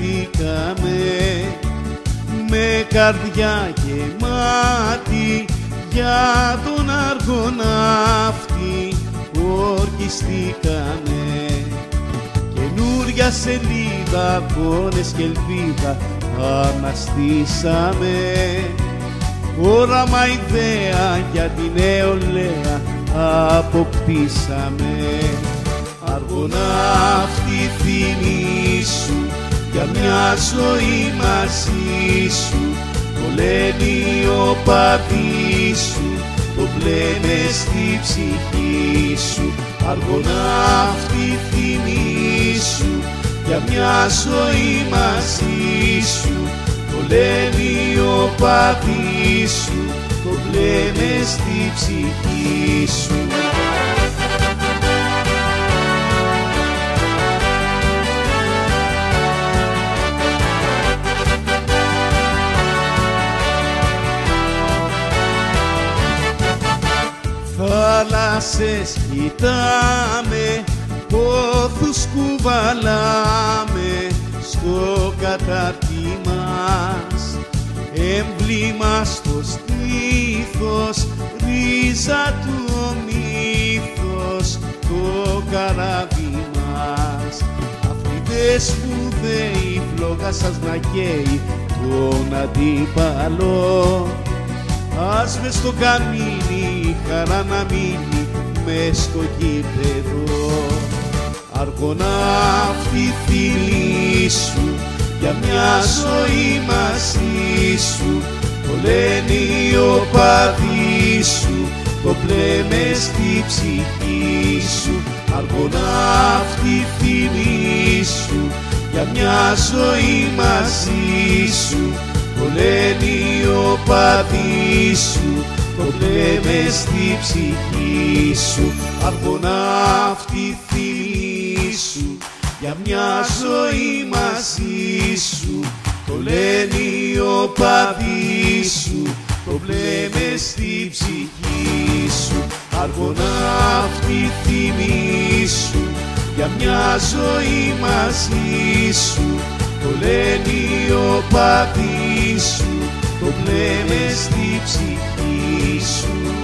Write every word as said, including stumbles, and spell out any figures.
ορκιστήκαμε με καρδιά γεμάτη για τον αργοναύτη ορκιστήκαμε. Καινούρια σελίδα, αγώνες και ελπίδα αναστήσαμε. Όραμα, ιδέα για την νεολαία αποκτήσαμε. Αργοναύτη, θυμήσου για μια ζωή μαζί σου. Το λένε οι οπαδοί σου, το πλένε στη ψυχή σου. Αργοναύτη, θυμήσου για μια ζωή μαζί σου. Το λένε οι οπαδοί σου, το πλένε στη ψυχή σου. Θάλασσες κοιτάμε, πόθους κουβαλάμε στο κατάρτι μας. Έμβλημα στο στήθος, ρίζα του ο μύθος, το καράβι μας. Αθλητές σπουδαίοι, φλόγα σας να καίει τον αντίπαλο. Ας μες στο καμίνι η χαρά να μείνει μες στο γήπεδο. Αργοναύτη, θυμήσου για μια ζωή μαζί σου. Το λένε οι οπαδοί σου, το πλέμε στη ψυχή σου. Αργοναύτη, θυμήσου για μια ζωή μαζί σου. Το λένε οι οπαδοί σου, το πλέμε στη ψυχή σου. Αργοναύτη, θυμήσου για μια ζωή μαζί σου. Το λένε οι οπαδοί σου, το πλέμε στη ψυχή σου. Αργοναύτη, θυμήσου για μια ζωή μαζί σου. Το λένε οι οπαδοί σου, το πλέμε στη ψυχή σου.